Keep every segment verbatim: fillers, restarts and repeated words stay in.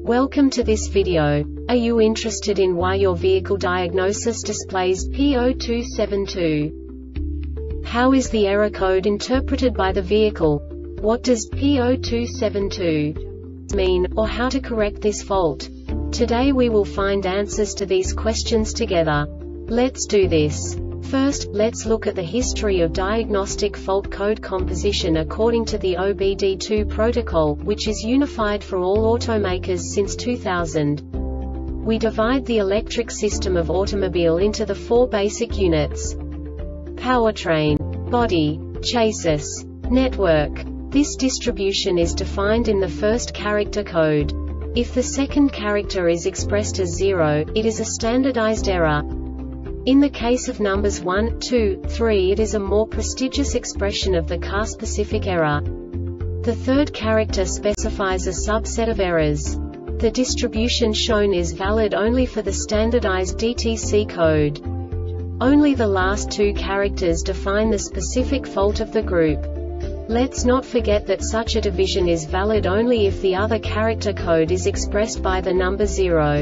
Welcome to this video. Are you interested in why your vehicle diagnosis displays P zero two seven two? How is the error code interpreted by the vehicle? What does P zero two seven two mean, or how to correct this fault? Today we will find answers to these questions together. Let's do this. First, let's look at the history of diagnostic fault code composition according to the O B D two protocol, which is unified for all automakers since two thousand. We divide the electric system of automobile into the four basic units: powertrain, body, chassis, network. This distribution is defined in the first character code. If the second character is expressed as zero, it is a standardized error. In the case of numbers one, two, three, it is a more prestigious expression of the car-specific error. The third character specifies a subset of errors. The distribution shown is valid only for the standardized D T C code. Only the last two characters define the specific fault of the group. Let's not forget that such a division is valid only if the other character code is expressed by the number zero.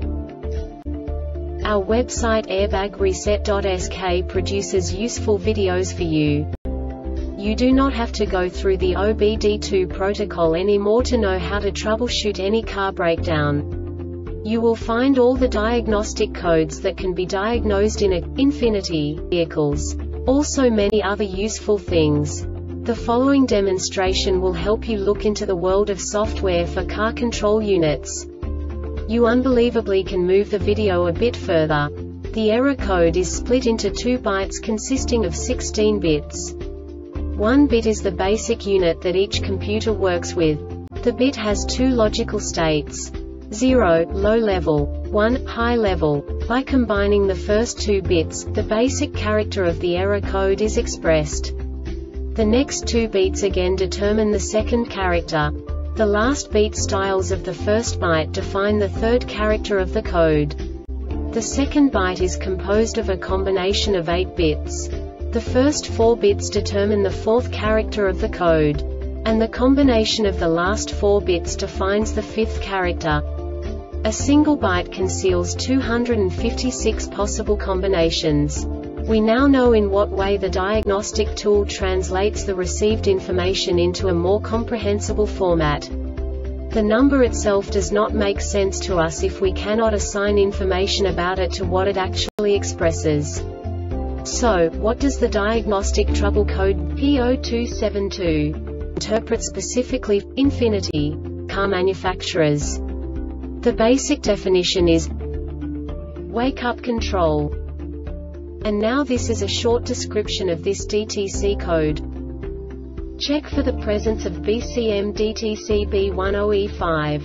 Our website airbag reset dot S K produces useful videos for you. You do not have to go through the O B D two protocol anymore to know how to troubleshoot any car breakdown. You will find all the diagnostic codes that can be diagnosed in a Infiniti vehicles. Also many other useful things. The following demonstration will help you look into the world of software for car control units. You unbelievably can move the video a bit further. The error code is split into two bytes consisting of sixteen bits. One bit is the basic unit that each computer works with. The bit has two logical states: zero, low level, one, high level. By combining the first two bits, the basic character of the error code is expressed. The next two beats again determine the second character. The last beat styles of the first byte define the third character of the code. The second byte is composed of a combination of eight bits. The first four bits determine the fourth character of the code. And the combination of the last four bits defines the fifth character. A single byte conceals two hundred fifty-six possible combinations. We now know in what way the diagnostic tool translates the received information into a more comprehensible format. The number itself does not make sense to us if we cannot assign information about it to what it actually expresses. So, what does the diagnostic trouble code P zero two seven two interpret specifically for Infiniti car manufacturers? The basic definition is wake-up control. And now this is a short description of this D T C code. Check for the presence of B C M D T C B one zero E five.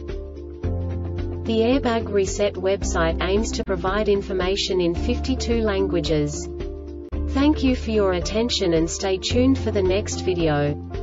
The Airbag Reset website aims to provide information in fifty-two languages. Thank you for your attention and stay tuned for the next video.